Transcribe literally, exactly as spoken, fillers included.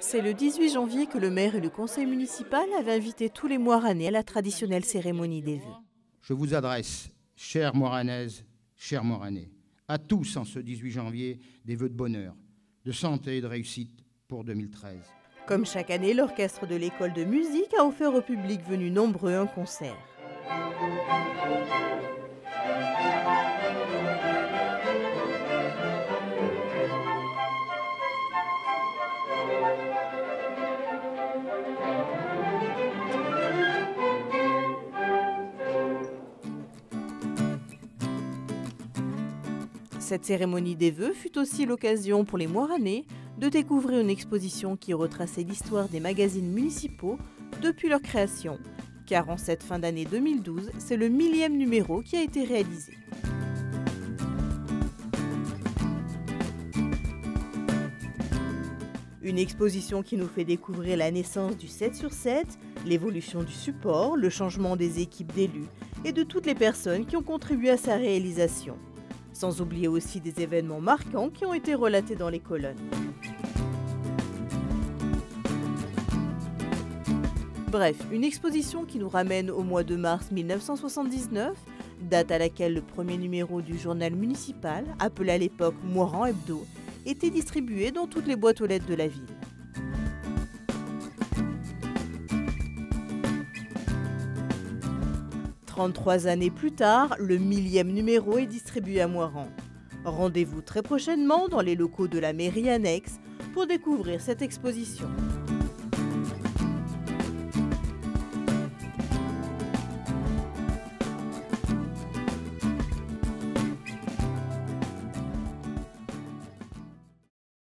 C'est le dix-huit janvier que le maire et le conseil municipal avaient invité tous les Moiranais à la traditionnelle cérémonie des vœux. Je vous adresse, chères Moiranaises, chers Moiranais, à tous en ce dix-huit janvier, des vœux de bonheur, de santé et de réussite pour deux mille treize. Comme chaque année, l'orchestre de l'école de musique a offert au public venu nombreux un concert. Cette cérémonie des vœux fut aussi l'occasion pour les Moiranais de découvrir une exposition qui retraçait l'histoire des magazines municipaux depuis leur création, car en cette fin d'année deux mille douze, c'est le millième numéro qui a été réalisé. Une exposition qui nous fait découvrir la naissance du sept sur sept, l'évolution du support, le changement des équipes d'élus et de toutes les personnes qui ont contribué à sa réalisation. Sans oublier aussi des événements marquants qui ont été relatés dans les colonnes. Bref, une exposition qui nous ramène au mois de mars mille neuf cent soixante-dix-neuf, date à laquelle le premier numéro du journal municipal, appelé à l'époque Moiran Hebdo, était distribué dans toutes les boîtes aux lettres de la ville. trente-trois années plus tard, le millième numéro est distribué à Moiran. Rendez-vous très prochainement dans les locaux de la mairie annexe pour découvrir cette exposition.